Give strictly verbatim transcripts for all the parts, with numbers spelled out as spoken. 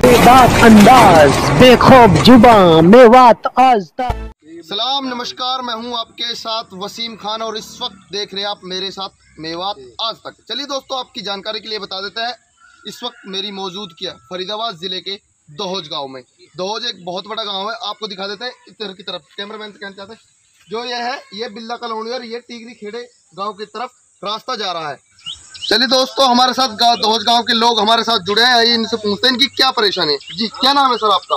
बात अंदाज बेखौफ जुबां मेवात आज तक। सलाम नमस्कार, मैं हूं आपके साथ वसीम खान और इस वक्त देख रहे हैं आप मेरे साथ मेवात आज तक। चलिए दोस्तों, आपकी जानकारी के लिए बता देते हैं इस वक्त मेरी मौजूद किया फरीदाबाद ज़िले के दहोज गांव में। दहोज एक बहुत बड़ा गांव है, आपको दिखा देते हैं इधर की तरफ। कैमरामैन से कहना चाहते हैं, जो ये है ये बिल्ला कॉलोनी और ये टीगरी खेड़े गाँव की तरफ रास्ता जा रहा है। चलिए दोस्तों, हमारे साथ गाँव दहोज गांव के लोग हमारे साथ जुड़े हैं, इनसे पूछते हैं इनकी क्या परेशानी है। जी क्या नाम है सर आपका?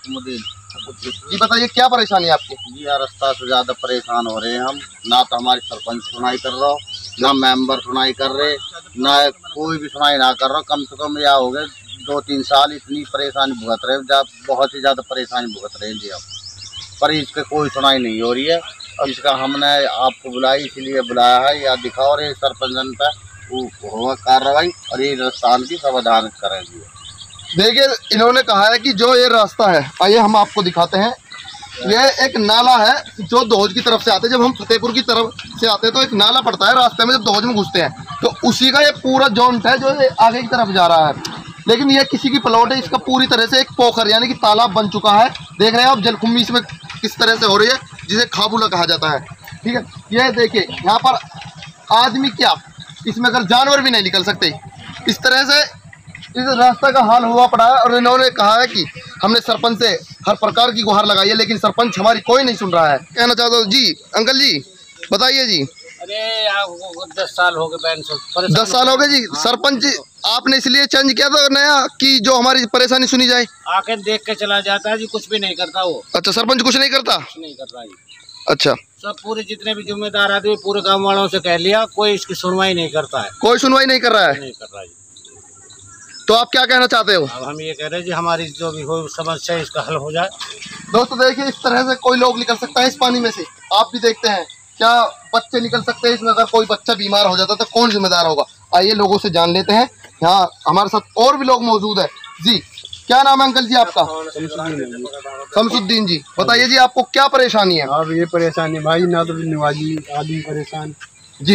जी बताइए क्या परेशानी है आपकी? जी यार, रास्ता से ज़्यादा परेशान हो रहे हैं हम। ना तो हमारी सरपंच सुनाई कर रहा हो, ना मेंबर सुनाई कर रहे, ना कोई भी सुनाई ना कर रहा। कम से कम यह हो गए दो तीन साल इतनी परेशानी भुगत रहे, बहुत ही ज़्यादा परेशानी भुगत रहे हैं जी हम, पर इसके कोई सुनाई नहीं हो रही है। इसका हमने आपको बुलाई इसलिए बुलाया है, या दिखाओ और ये सरपंच पे होगा कार्रवाई और ये रास्ता की समाधान करेंगे। देखिए इन्होंने कहा है कि जो ये रास्ता है, आइए हम आपको दिखाते हैं। ये एक नाला है जो दहोज की तरफ से आते हैं। जब हम फतेहपुर की तरफ से आते हैं तो एक नाला पड़ता है रास्ते में, जब दहोज में घुसते हैं तो उसी का ये पूरा जॉइंट है जो ये आगे की तरफ जा रहा है। लेकिन ये किसी की प्लॉट है, इसका पूरी तरह से एक पोखर यानी कि तालाब बन चुका है। देख रहे हैं आप जलकुंभी इसमें किस तरह से हो रही है, जिसे खाबूला कहा जाता है। ठीक है, ये देखिए यहाँ पर आदमी क्या, इसमें अगर जानवर भी नहीं निकल सकते, इस तरह से इस रास्ते का हाल हुआ पड़ा है। और इन्होंने कहा है कि हमने सरपंच से हर प्रकार की गुहार लगाई है, लेकिन सरपंच हमारी कोई नहीं सुन रहा है। कहना चाहता हूँ जी, अंकल जी बताइए जी। अरे दस साल हो गए, दस साल हो गए जी। सरपंच आपने इसलिए चेंज किया था नया कि जो हमारी परेशानी सुनी जाए। आके देख के चला जाता है जी, कुछ भी नहीं करता वो। अच्छा, सरपंच कुछ नहीं करता? कुछ नहीं कर रहा जी। अच्छा, सब पूरे जितने भी जिम्मेदार आदमी पूरे गांव वालों से कह लिया, कोई इसकी सुनवाई नहीं करता है। कोई सुनवाई नहीं कर रहा है? नहीं कर रहा जी। तो आप क्या कहना चाहते हो? अब हम ये कह रहे हैं जी, हमारी जो भी हो समस्या इसका हल हो जाए। दोस्तों देखिए, इस तरह से कोई लोग निकल सकता है इस पानी में से। आप भी देखते हैं, क्या बच्चे निकल सकते हैं इसमें? अगर कोई बच्चा बीमार हो जाता तो कौन जिम्मेदार होगा? आइए लोगों से जान लेते हैं। यहाँ हमारे साथ और भी लोग मौजूद है। जी क्या नाम है अंकल जी आपका? शमसुद्दीन जी, बताइए जी आपको क्या परेशानी है? अब ये परेशानी भाई, ना तो निवाजी आदमी परेशान जी,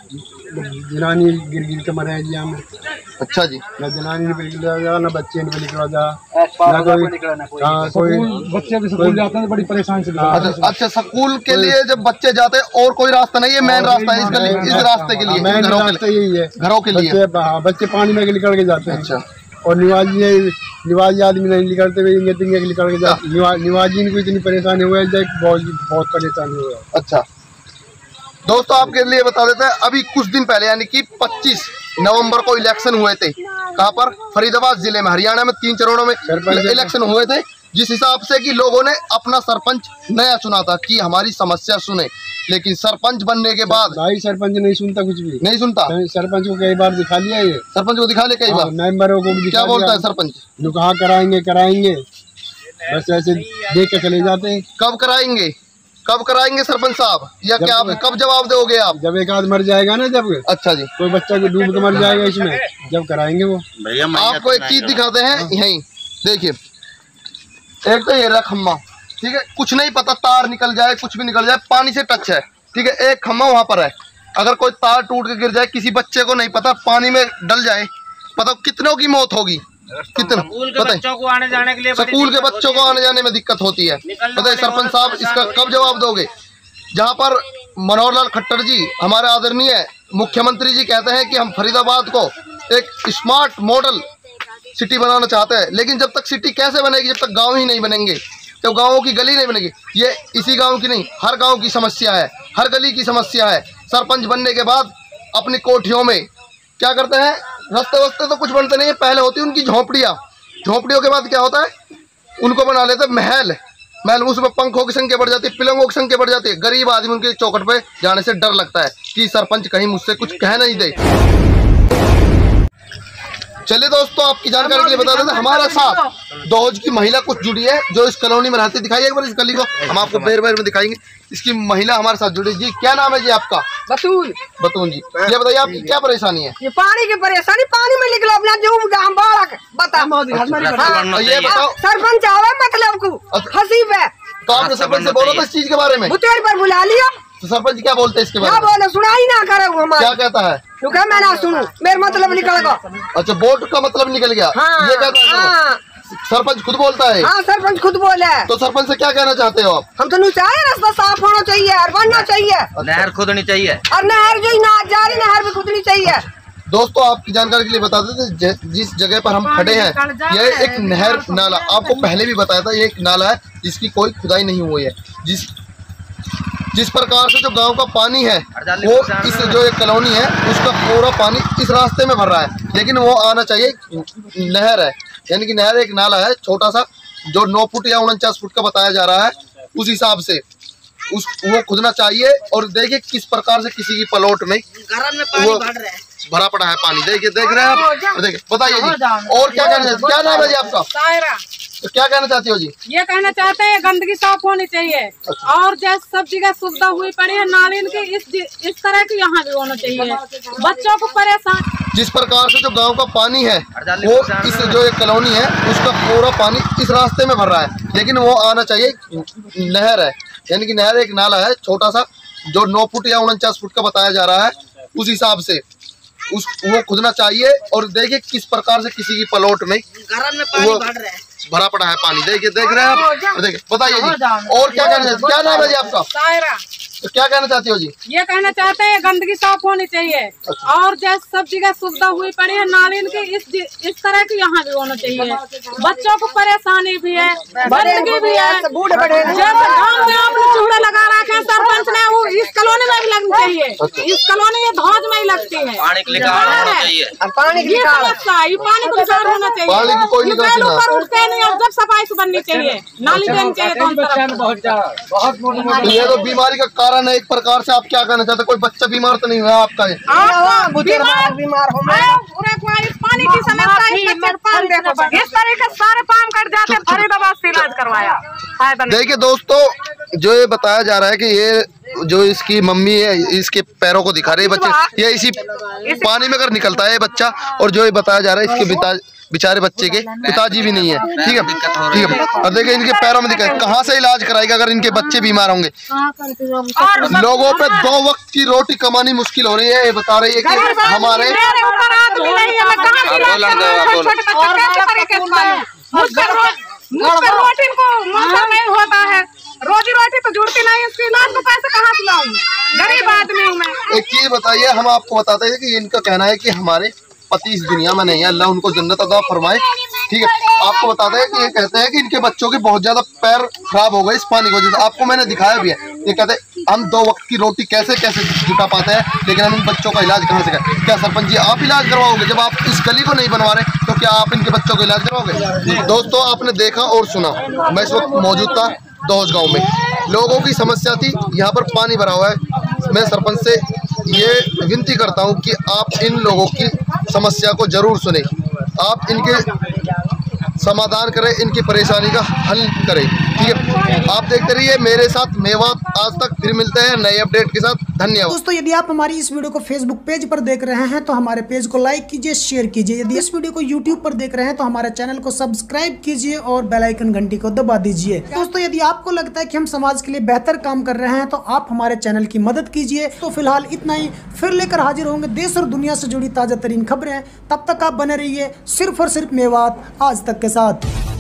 जनानी गिर गिर के मरे जी हमें। अच्छा जी, ना जनानी ने निकला जा, ना बच्चे ने निकला जा, ना कोई हाँ कोई बच्चे भी स्कूल जाते हैं तो बड़ी परेशानी से। अच्छा अच्छा, स्कूल के लिए जब बच्चे जाते हैं और कोई रास्ता नहीं है? मेन रास्ता है इस गली, इस रास्ते के लिए, मेन रास्ता यही है घरों के लिए। बच्चे पानी में निकल के जाते हैं। अच्छा, और निवाजी निवाजी आदमी नहीं निकलते हुए निकल के जाते। निवाजी को इतनी परेशानी हुआ है, बहुत बहुत परेशानी हुआ है। अच्छा दोस्तों, आपके लिए बता देते हैं, अभी कुछ दिन पहले यानी कि पच्चीस नवंबर को इलेक्शन हुए थे। कहाँ पर? फरीदाबाद जिले में, हरियाणा में तीन चरणों में इलेक्शन हुए थे, जिस हिसाब से कि लोगों ने अपना सरपंच नया चुना था कि हमारी समस्या सुने। लेकिन सरपंच बनने के बाद भाई सरपंच नहीं सुनता, कुछ भी नहीं सुनता। सरपंच को कई बार दिखा लिया, ये सरपंच को दिखा ले कई बार, मेंबरों को भी। क्या बोलता है सरपंच? जो कहा कराएंगे कराएंगे, बस ऐसे देख के चले जाते हैं। कब कराएंगे, कब कराएंगे सरपंच साहब? या क्या आप कब जवाब दोगे आप? जब एक आध मर जाएगा ना, जब। अच्छा जी, कोई बच्चा को डूब के मर जाएगा इसमें, जब कराएंगे वो। भैया आपको एक चीज दिखाते हैं, यहीं देखिए, एक तो ये रहा खम्मा, ठीक है, कुछ नहीं पता, तार निकल जाए, कुछ भी निकल जाए, पानी से टच है, ठीक है। एक खम्मा वहां पर है, अगर कोई तार टूट के गिर जाए, किसी बच्चे को नहीं पता, पानी में डल जाए, पता कितनों की मौत होगी, कितना स्कूल के बच्चों को आने जाने के लिए स्कूल के बच्चों को आने जाने में दिक्कत होती है। बताइए सरपंच साहब, इसका कब जवाब दोगे? जहाँ पर मनोहर लाल खट्टर जी हमारे आदरणीय मुख्यमंत्री जी कहते हैं कि हम फरीदाबाद को एक स्मार्ट मॉडल सिटी बनाना चाहते हैं, लेकिन जब तक सिटी कैसे बनेगी जब तक गाँव ही नहीं बनेंगे, जब गाँवों की गली नहीं बनेगी। ये इसी गाँव की नहीं, हर गाँव की समस्या है, हर गली की समस्या है। सरपंच बनने के बाद अपनी कोठियों में क्या करते हैं, रास्ते वस्ते तो कुछ बनते नहीं है, पहले होती है उनकी झोंपड़ियाँ। झोंपड़ियों के बाद क्या होता है, उनको बना लेते हैं महल। महल उसमें पंखों की संख्या बढ़ जाती है, पिलंगों की संख्या बढ़ जाती है। गरीब आदमी उनके चौखट पे जाने से डर लगता है कि सरपंच कहीं मुझसे कुछ कह नहीं दे। चलिए दोस्तों, आपकी जानकारी के लिए बता देते हैं, हमारे साथ दहोज की महिला कुछ जुड़ी है जो इस कॉलोनी में रहती। दिखाइए एक बार इस गली को, हम आपको बेर बेर में दिखाएंगे। इसकी महिला हमारे साथ जुड़ी। जी क्या नाम है जी आपका? बतूल। बतून जी, ये बताइए आपकी क्या परेशानी है? ये पानी की परेशानी, पानी में निकलो अपना जो बालक बता। ये बताओ, सरपंच आवे मतलब को हंसी पे, तो आपने सरपंच से बोला था इस चीज के बारे में? बुतेर पर बुला लिया, तो सरपंच क्या बोलते हैं इसके बारे में? बोले सुनाई ना करे वो हमारा। क्या कहता है? क्योंकि मैं ना सुनूं, मेरा मतलब निकल गया। अच्छा, वोट का मतलब निकल गया। हाँ, ये कहता है। सरपंच खुद बोलता है। हाँ सरपंच खुद बोले। तो सरपंच से क्या कहना चाहते हो आप? हम तो नहीं चाहे रास्ता साफ होना चाहिए और बनना चाहिए, नहर खुदनी चाहिए और नहर जो ना जारी नहर भी खुदनी चाहिए। दोस्तों आपकी जानकारी के लिए बता देते, जिस जगह पर हम खड़े हैं ये एक नहर नाला, आपको पहले भी बताया था, ये एक नाला है जिसकी कोई खुदाई नहीं हुई है। जिस जिस प्रकार से जो गांव का पानी है वो इस जो एक कॉलोनी है उसका पूरा पानी इस रास्ते में भर रहा है, लेकिन वो आना चाहिए। नहर है यानी कि नहर एक नाला है छोटा सा जो नौ फुट या उनचास फुट का बताया जा रहा है, उस हिसाब से उस वो खुदना चाहिए। और देखिए किस प्रकार से किसी की पलौट में वो भरा पड़ा है पानी, देखिए देख रहे हैं आप। देखिए बताइए जी और क्या कहना चाहते, क्या नाम है जी आपका? तो क्या कहना चाहती हो जी? ये कहना चाहते हैं गंदगी साफ होनी चाहिए। अच्छा। और जैसे सब जगह सुविधा हुई पड़ी है नाली की, इस इस तरह की यहाँ भी होना चाहिए, बच्चों को परेशान। जिस प्रकार से जो गांव का पानी है वो इस जो एक कॉलोनी है उसका पूरा पानी इस रास्ते में भर रहा है, लेकिन वो आना चाहिए। नहर है यानी कि नहर एक नाला है छोटा सा जो नौ फुट या उनचास फुट का बताया जा रहा है, उस हिसाब से उस वो खुदना चाहिए। और देखिए किस प्रकार से किसी की पलौट में वो भरा पड़ा है पानी, देखिए देख रहे हैं आप। देखिए बताइए जी और क्या कहना चाहते, क्या नाम है जी आपका? तो क्या कहना चाहती हो जी? ये कहना चाहते हैं गंदगी साफ होनी चाहिए। अच्छा। और जैसे सब जगह सुविधा हुई पड़ी है नाली की, इस इस तरह की यहाँ भी होना चाहिए, बच्चों को परेशानी भी है, गंदगी भी है। जैसे गाँव में आपने चूल्हा लगा रखे हैं सरपंच ने, वो इस कॉलोनी में भी लगनी चाहिए। इस कॉलोनी में धौज में ही लगती है, पानी की निकाल होना चाहिए। पानी की पानी को निकाल होना चाहिए, ऊपर उठते नहीं, और जब सफाई से बननी चाहिए, नाली देनी चाहिए। ये तो बीमारी का कारण है एक प्रकार से। आप क्या कहना चाहते, कोई बच्चा बीमार तो नहीं हुआ आपका? बीमार हो पानी की समस्या, इस तरह के सारे पाम कट जाते, फरीदाबाद से इलाज करवाया। देखिए दोस्तों जो ये बताया जा रहा है कि ये जो इसकी मम्मी है इसके पैरों को दिखा रही है बच्चे, ये इसी पानी में अगर निकलता है ये बच्चा। और जो ये बताया जा रहा है इसके पिता बेचारे बच्चे के पिताजी भी नहीं है, ठीक है ठीक है। और देखिए इनके पैरों में दिखा, कहाँ से इलाज कराएगा अगर इनके बच्चे बीमार होंगे? लोगों पे दो वक्त की रोटी कमानी मुश्किल हो रही है। ये बता रही है कि हमारे नहीं होता है, रोजी रोटी तो जुड़ती नहीं, इसके इलाज को पैसे कहाँ से लाऊं? गरीब आदमी हूँ मैं। एक चीज बताइए, हम आपको बताते हैं कि इनका कहना है कि हमारे पति इस दुनिया में नहीं है, अल्लाह उनको जन्नत अता फरमाए, ठीक है। आपको बताते हैं कि ये कहते हैं कि इनके बच्चों के बहुत ज्यादा पैर खराब हो गए इस पानी की वजह से। आपको मैंने दिखाया भी है, ये कहते हैं हम दो वक्त की रोटी कैसे कैसे जुटा पाते हैं, लेकिन हम इन बच्चों का इलाज कहाँ से करें? क्या सरपंच जी आप इलाज करवाओगे? जब आप इस गली को नहीं बनवा रहे तो क्या आप इनके बच्चों का इलाज करवाओगे? दोस्तों आपने देखा और सुना, मैं इस वक्त मौजूद था दोहज गाँव में, लोगों की समस्या थी, यहाँ पर पानी भरा हुआ है। मैं सरपंच से ये विनती करता हूँ कि आप इन लोगों की समस्या को जरूर सुने, आप इनके समाधान करें, इनकी परेशानी का हल करें, ठीक है। आप देखते रहिए मेरे साथ मेवात आज तक, फिर मिलते हैं नए अपडेट के साथ। धन्यवाद दोस्तों, यदि आप हमारी इस वीडियो को फेसबुक पेज पर देख रहे हैं तो हमारे पेज को लाइक कीजिए, शेयर कीजिए। यदि इस वीडियो को यूट्यूब पर देख रहे हैं तो हमारे चैनल को सब्सक्राइब कीजिए और बेल आइकन घंटी को दबा दीजिए। दोस्तों, यदि आपको लगता है कि हम समाज के लिए बेहतर काम कर रहे हैं तो आप हमारे चैनल की मदद कीजिए। तो फिलहाल इतना ही, फिर लेकर हाजिर होंगे देश और दुनिया से जुड़ी ताजा तरीन खबरें। तब तक आप बने रहिए सिर्फ और सिर्फ मेवात आज तक के साथ।